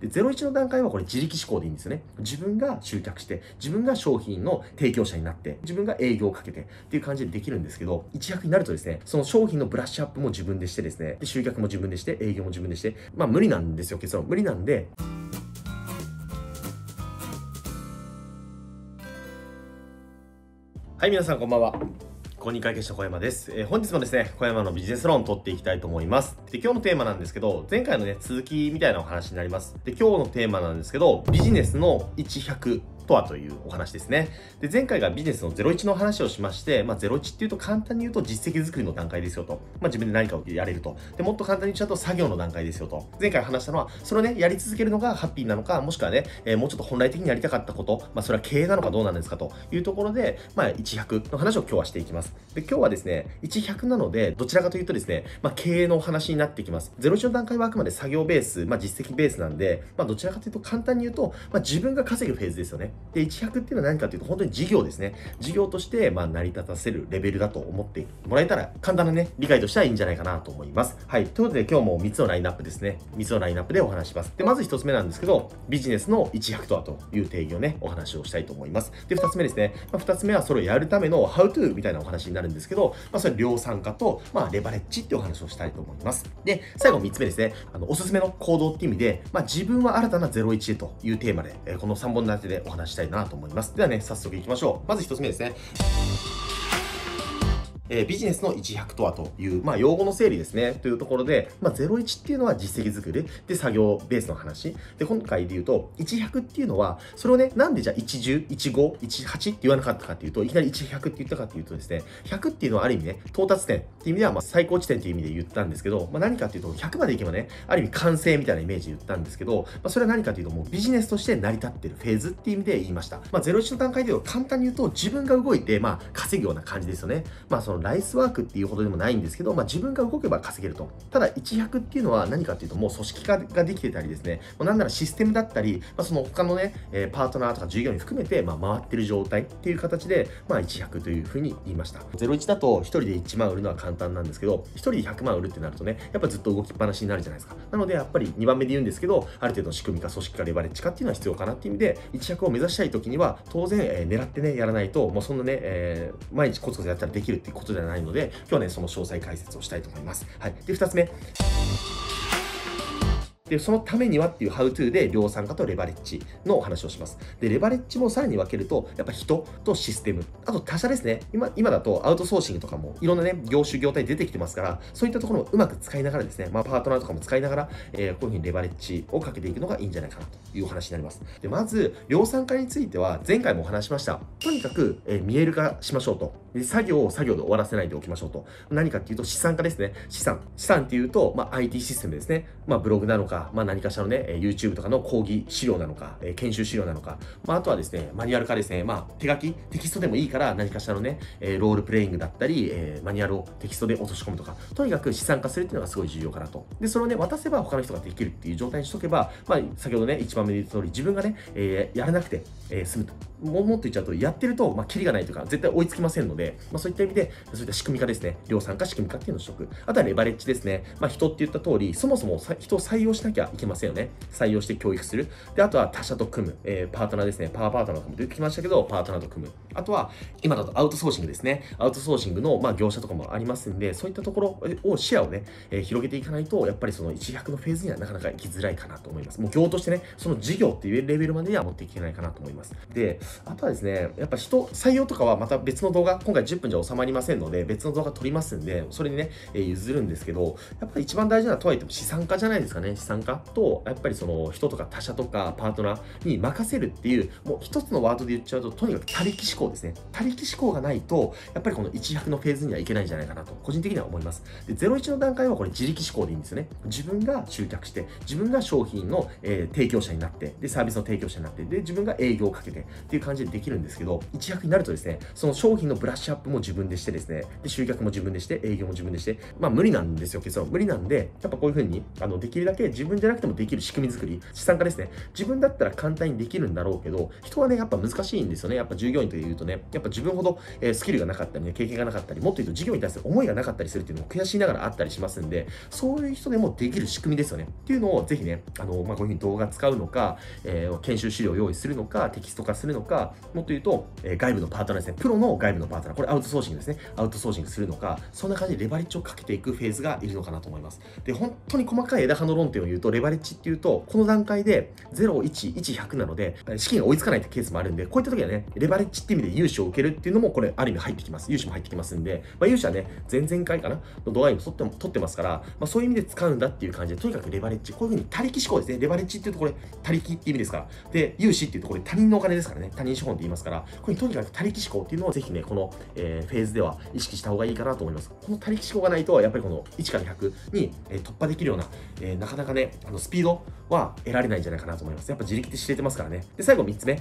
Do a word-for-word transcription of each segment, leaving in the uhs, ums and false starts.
で、ゼロイチの段階はこれ自力志向でいいんですよね。自分が集客して、自分が商品の提供者になって、自分が営業をかけてっていう感じでできるんですけど、一役になるとですね、その商品のブラッシュアップも自分でしてですね、で集客も自分でして、営業も自分でして、まあ無理なんですよ、結論。無理なんで、はい、皆さんこんばんは。公認会計士の小山です。えー、本日もですね、小山のビジネス論を取っていきたいと思います。で、今日のテーマなんですけど、前回のね、続きみたいなお話になります。で、今日のテーマなんですけど、ビジネスのいち、ひゃくとはというお話ですね。で、前回がビジネスのゼロイチの話をしまして、まあ、ゼロイチっていうと簡単に言うと実績作りの段階ですよと。まあ、自分で何かをやれると。で、もっと簡単に言っちゃうと作業の段階ですよと。前回話したのは、それをね、やり続けるのがハッピーなのか、もしくはね、えー、もうちょっと本来的にやりたかったこと、まあ、それは経営なのかどうなんですかというところで、まあ、いち、ひゃくの話を今日はしていきます。で、今日はですね、いち、ひゃくなので、どちらかというとですね、まあ、経営のお話になってきます。ゼロイチの段階はあくまで作業ベース、まあ、実績ベースなんで、まあ、どちらかというと簡単に言うと、まあ、自分が稼ぐフェーズですよね。で、いち、ひゃくっていうのは何かというと、本当に事業ですね。事業として、まあ、成り立たせるレベルだと思ってもらえたら、簡単なね、理解としてはいいんじゃないかなと思います。はい。ということで、今日もみっつのラインナップですね。みっつのラインナップでお話します。で、まずひとつめなんですけど、ビジネスのいち、ひゃくとはという定義をね、お話をしたいと思います。で、ふたつめですね。まあ、ふたつめはそれをやるための How to みたいなお話になるんですけど、まあ、それ量産化と、まあ、レバレッジっていうお話をしたいと思います。で、最後みっつめですね。あの、おすすめの行動っていう意味で、まあ、自分は新たなゼロイチへというテーマで、えー、このさんぼん立てでお話したいなと思います。ではね、早速いきましょう。まずひとつめですね。えー、ビジネスのいち、ひゃくとはという、まあ、用語の整理ですね。というところで、まあ、ゼロイチっていうのは実績作りで作業ベースの話。で、今回で言うと、いち、ひゃくっていうのは、それをね、なんでじゃあいち、じゅう、いち、ご、いち、はちって言わなかったかっていうと、いきなりいち、ひゃくって言ったかっていうとですね、ひゃくっていうのはある意味ね、到達点っていう意味では、まあ、最高地点っていう意味で言ったんですけど、まあ、何かっていうと、ひゃくまでいけばね、ある意味完成みたいなイメージで言ったんですけど、まあ、それは何かというと、もうビジネスとして成り立ってるフェーズっていう意味で言いました。まあ、ゼロイチの段階で言うと、簡単に言うと、自分が動いて、まあ、稼ぐような感じですよね。まあ、そのライスワークっていうほどでもないんですけど、まあ、自分が動けば稼げると。ただ、いち、ひゃくっていうのは何かっていうと、もう組織化ができてたりですね、もうなんならシステムだったり、まあ、その他のね、えー、パートナーとか従業員含めて、まあ、回ってる状態っていう形で、まあ、いち、ひゃくというふうに言いました。ゼロイチだと、ひとりでいちまん売るのは簡単なんですけど、ひとりでひゃくまん売るってなるとね、やっぱずっと動きっぱなしになるじゃないですか。なので、やっぱりにばんめで言うんですけど、ある程度の仕組みか組織かレバレッジかっていうのは必要かなっていう意味で、いち、ひゃくを目指したい時には、当然、えー、狙ってね、やらないと、もうそんなね、えー、毎日コツコツやったらできるっていうことではないので、今日はね、その詳細解説をしたいと思います。はい。で、ふたつめ。で、そのためにはっていう How to で量産化とレバレッジのお話をします。で、レバレッジもさらに分けると、やっぱ人とシステム、あと他社ですね。今、今だとアウトソーシングとかもいろんなね、業種業態出てきてますから、そういったところをうまく使いながらですね、まあパートナーとかも使いながら、えー、こういうふうにレバレッジをかけていくのがいいんじゃないかなというお話になります。で、まず、量産化については前回もお話しました。とにかく、えー、見える化しましょうと。で、作業を作業で終わらせないでおきましょうと。何かっていうと資産化ですね。資産。資産っていうと、まあ アイティー システムですね。まあブログなのか、まあ何かしらのね、YouTube とかの講義資料なのか、研修資料なのか、まあ、あとはですね、マニュアル化ですね、まあ、手書き、テキストでもいいから何かしらのね、ロールプレイングだったり、マニュアルをテキストで落とし込むとか、とにかく資産化するっていうのがすごい重要かなと。で、それをね、渡せば他の人ができるっていう状態にしとけば、まあ、先ほどね、一番目で言った通り、自分がね、えー、やらなくて、えー、済むと。ももっと言っちゃうと、やってると、まあ、キリがないというか、絶対追いつきませんので、まあ、そういった意味で、そういった仕組み化ですね、量産化、仕組み化っていうのをしとく。あとはレバレッジですね。まあ、人って言った通り、そもそも人を採用しなきゃいけませんよね。採用して教育する。で、あとは他社と組む。えー、パートナーですね。パワーパートナーとかも出てきましたけど、パートナーと組む。あとは、今だとアウトソーシングですね。アウトソーシングの、まあ、業者とかもありますんで、そういったところを、視野をね、えー、広げていかないと、やっぱりそのいち、ひゃくのフェーズにはなかなか行きづらいかなと思います。もう業としてね、その事業っていうレベルまでには持っていけないかなと思います。で、あとはですね、やっぱ人、採用とかはまた別の動画、今回じゅっぷんじゃ収まりませんので、別の動画撮りますんで、それにね、えー、譲るんですけど、やっぱり一番大事なのはとはいっても資産化じゃないですかね。資産化と、やっぱりその人とか他社とかパートナーに任せるっていう、もう一つのワードで言っちゃうと、とにかく他力思考ですね。他力思考がないと、やっぱりこのいち、ひゃくのフェーズにはいけないんじゃないかなと、個人的には思います。で、ゼロイチの段階はこれ自力思考でいいんですよね。自分が集客して、自分が商品の、えー、提供者になって、で、サービスの提供者になって、で、自分が営業をかけてっていう感じでできるんですけど、いち、ひゃくになるとですね、その商品のブラッシュッシュアップも自分でしてですね、で集客も自分でして、営業も自分でして、まあ無理なんですよ、結論。無理なんで、やっぱこういう風に、あの、できるだけ自分じゃなくてもできる仕組み作り、資産化ですね。自分だったら簡単にできるんだろうけど、人はね、やっぱ難しいんですよね。やっぱ従業員というとね、やっぱ自分ほど、えースキルがなかったりね、経験がなかったり、もっと言うと事業に対する思いがなかったりするっていうのも悔しいながらあったりしますんで、そういう人でもできる仕組みですよね。っていうのをぜひね、あの、まあ、こういう風に動画使うのか、えー研修資料を用意するのか、テキスト化するのか、もっと言うと、えー外部のパートナーですね。プロの外部のパートナー。これアウトソーシングですね。アウトソーシングするのか、そんな感じでレバレッジをかけていくフェーズがいるのかなと思います。で、本当に細かい枝葉の論点を言うと、レバレッジっていうと、この段階でゼロ、いち、いち、ひゃくなので、資金が追いつかないってケースもあるんで、こういった時はね、レバレッジっていう意味で融資を受けるっていうのも、これ、ある意味入ってきます。融資も入ってきますんで、まあ、融資はね、前々回かなの動画にも取っても取ってますから、まあ、そういう意味で使うんだっていう感じで、とにかくレバレッジ、こういう風に他力思考ですね。レバレッジっていうとこれ、他力っていう意味ですから。で、融資っていうとこれ、他人のお金ですからね。他人資本って言いますから、これとにかく他力思考っていうのをぜひね、この、えーフェーズでは意識した方がいいかなと思います。この他力思考がないと、やっぱりこのいちからひゃくに、えー突破できるような、えーなかなかね、あのスピードは得られないんじゃないかなと思います。やっぱ自力で知れてますからね。で、最後みっつめ。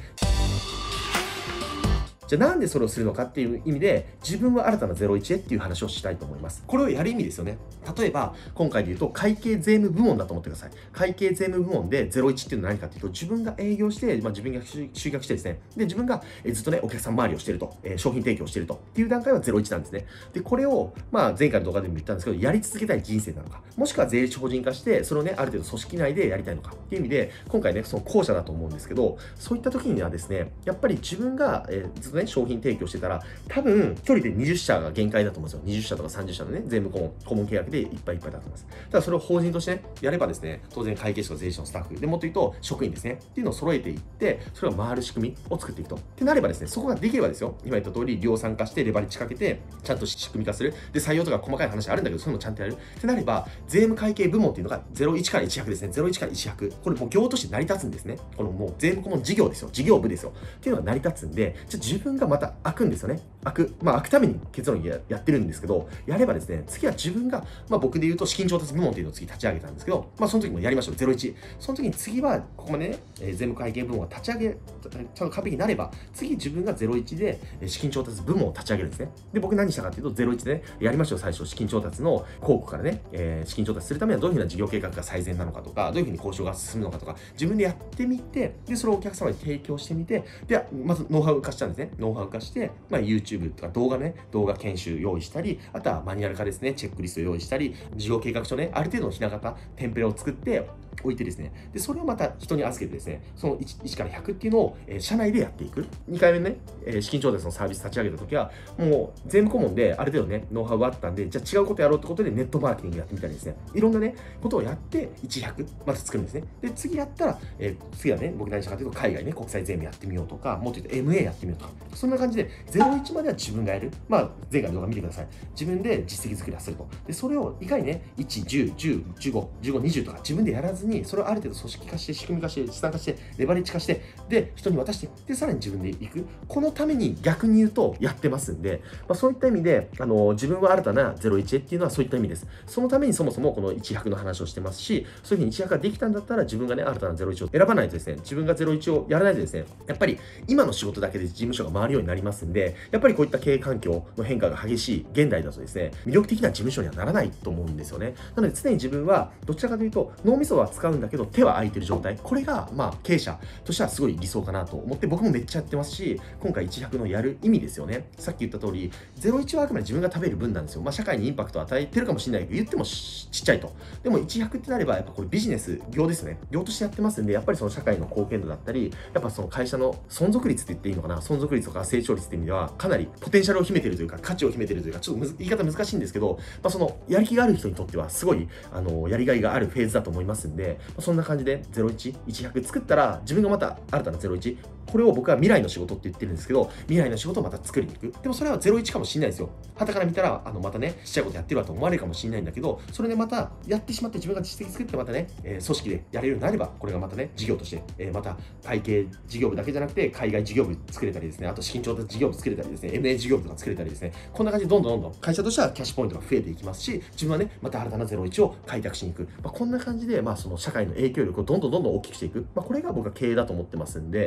じゃあなんでそれをするのかっていう意味で、自分は新たなゼロイチへっていう話をしたいと思います。これをやる意味ですよね。例えば、今回で言うと、会計税務部門だと思ってください。会計税務部門でゼロイチっていうのは何かっていうと、自分が営業して、まあ、自分が集客してですね、で、自分がえーずっとね、お客さん周りをしていると、えー商品提供しているとっていう段階はゼロイチなんですね。で、これを、まあ、前回の動画でも言ったんですけど、やり続けたい人生なのか、もしくは税理士法人化して、それをね、ある程度組織内でやりたいのかっていう意味で、今回ね、その後者だと思うんですけど、そういった時にはですね、やっぱり自分が、えーずっとね、商品提供してたら、多分、一人でにじゅっしゃが限界だと思うんですよ。にじゅっしゃとかさんじゅっしゃのね、税務顧問、顧問契約でいっぱいいっぱいだと思います。ただ、それを法人としてね、やればですね、当然会計士と税理士のスタッフ、でもっと言うと、職員ですね、っていうのを揃えていって、それを回る仕組みを作っていくと。ってなればですね、そこができればですよ、今言った通り、量産化して、レバレッジかけて、ちゃんと仕組み化する。で、採用とか細かい話あるんだけど、そういうのをちゃんとやる。ってなれば、税務会計部門っていうのがゼロイチからいちひゃくですね。ゼロイチからいちひゃく。これもう業として成り立つんですね。このもう税務顧問事業ですよ。事業部ですよ。っていうのが成り立つんで、じゃあ自分がまた開くんですよね。開く。まあ、開くために結論ややってるんですけど、やればですね、次は自分が、まあ僕で言うと資金調達部門っていうのを次立ち上げたんですけど、まあその時もやりましょう。ゼロイチ。その時に次は、ここまでね、えー税務会計部門が立ち上げ、ちゃんと完璧になれば、次自分がゼロイチでえー資金調達部門を立ち上げるんですね。で、僕何したかっていうと、ゼロイチでね、やりましょう。最初、資金調達の広告からね、えー資金調達するためにはどういうふうな事業計画が最善なのかとか、どういうふうに交渉が進むのかとか、自分でやってみて、で、それをお客様に提供してみて、で、まずノウハウ化したんですね。ノウハウ化して、まあ YouTube とか動画ね、動画研修用意したり、あとはマニュアル化ですね、チェックリスト用意したり、事業計画書ね、ある程度のひな型、テンプレを作っておいてですね、で、それをまた人に預けてですね、その 1, いちからひゃくっていうのを、えー社内でやっていく。にかいめね、えー資金調達のサービス立ち上げたときは、もう税務顧問である程度ね、ノウハウがあったんで、じゃあ違うことやろうってことでネットマーケティングやってみたりですね、いろんなね、ことをやって、いち、ひゃくまず作るんですね。で、次やったら、えー次はね、僕何したかというと、海外ね、国際税務やってみようとか、もっと言うと エムエー やってみようとか、そんな感じで、ゼロイチまでは自分がやる。まあ、前回の動画見てください。自分で実績作りをすると。で、それをいかにね、いち、じゅう、じゅう、じゅうご、じゅうご、にじゅうとか自分でやらずに、それをある程度組織化して、仕組み化して、資産化して、レバレッジ化して、で、人に渡して、で、さらに自分で行く。このために逆に言うとやってますんで、まあ、そういった意味で、あの、自分は新たなゼロイチへっていうのはそういった意味です。そのためにそもそもこのいちひゃくの話をしてますし、そういうふうにいちひゃくができたんだったら自分がね、新たなゼロイチを選ばないとですね、自分がゼロイチをやらないとですね、やっぱり今の仕事だけで事務所が回るようになりますんで、やっぱりこういった経営環境の変化が激しい現代だとですね、魅力的な事務所にはならないと思うんですよね。なので常に自分はどちらかというと脳みそは使うんだけど手は空いてる状態。これがまあ経営者としてはすごい理想かなと思って僕もめっちゃやってますし、今回いちひゃくのやる意味ですよね。さっき言った通り、ゼロイチはあくまで自分が食べる分なんですよ。まあ社会にインパクトを与えてるかもしれないけど、言ってもちっちゃいと。でもいちひゃくってなればやっぱこれビジネス、業ですね。業としてやってますんで、やっぱりその社会の貢献度だったり、やっぱその会社の存続率って言っていいのかな、存続率とか成長率っていう意味ではかなりポテンシャルを秘めてるというか価値を秘めてるというか、ちょっとむず言い方難しいんですけど、まあ、そのやる気がある人にとってはすごいあのやりがいがあるフェーズだと思いますんで、まあ、そんな感じでゼロイチ、いちひゃく作ったら自分がまた新たなゼロイチ、これを僕は未来の仕事って言ってるんですけど、未来の仕事をまた作りに行く。でもそれはゼロイチかもしれないですよ。傍から見たら、あのまたね、ちっちゃいことやってるわと思われるかもしれないんだけど、それでまたやってしまって自分が実績作ってまたね、えー組織でやれるようになれば、これがまたね、事業として、えーまた会計事業部だけじゃなくて、海外事業部作れたりですね、あと資金調達事業部作れたりですね、エムエー 事業部とか作れたりですね、こんな感じでどんどんどんどん会社としてはキャッシュポイントが増えていきますし、自分はね、また新たなゼロイチを開拓しに行く。まあ、こんな感じで、まあその社会の影響力をどんどんどんどん大きくしていく。まあこれが僕は経営だと思ってますんで、まあ、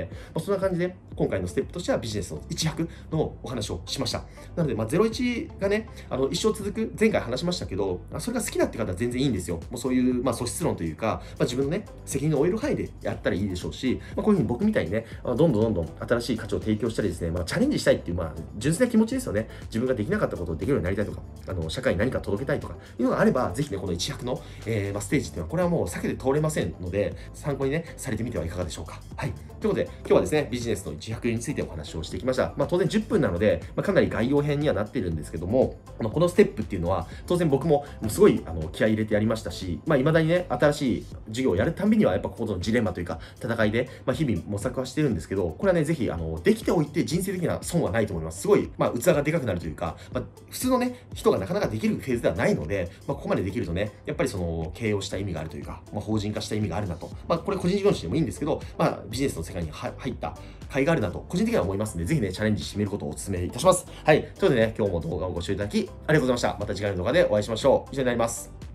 そんな感じで、今回のステップとしてはビジネスの一躍のお話をしました。なので、まあ、ゼロイチがね、あの、一生続く、前回話しましたけど、それが好きだって方は全然いいんですよ。もうそういう、まあ、素質論というか、まあ、自分のね、責任を負える範囲でやったらいいでしょうし、まあ、こういうふうに僕みたいにね、どんどんどんどん新しい価値を提供したりですね、まあ、チャレンジしたいっていう、まあ、純粋な気持ちですよね。自分ができなかったことをできるようになりたいとか、あの、社会に何か届けたいとか、いうのがあれば、ぜひね、この一躍の、えーまあ、ステージっていうのは、これはもう避けて通れませんので、参考にね、されてみてはいかがでしょうか。はい。ということで、今日はですね、ビジネスの一躍についてお話をしてきました。まあ、当然じゅっぷんなので、まあ、かなり概要編にはなっているんですけども、まあ、このステップっていうのは、当然僕ももうすごいあの気合い入れてやりましたし、まあ、未だにね、新しい授業をやるたんびには、やっぱここのジレンマというか、戦いで、まあ、日々模索はしてるんですけど、これはね、ぜひ、あの、できておいて人生的な損はないと思います。すごい、まあ、器がでかくなるというか、まあ、普通のね、人がなかなかできるフェーズではないので、まあ、ここまでできるとね、やっぱりその、経営をした意味があるというか、まあ、法人化した意味があるなと。まあ、これ個人事業主でもいいんですけど、まあ、ビジネスの世界に入った甲斐があるなと、個人的には思いますので、ぜひね、チャレンジしてみることをお勧めいたします。はい。ということでね、今日も動画をご視聴いただき、ありがとうございました。また次回の動画でお会いしましょう。以上になります。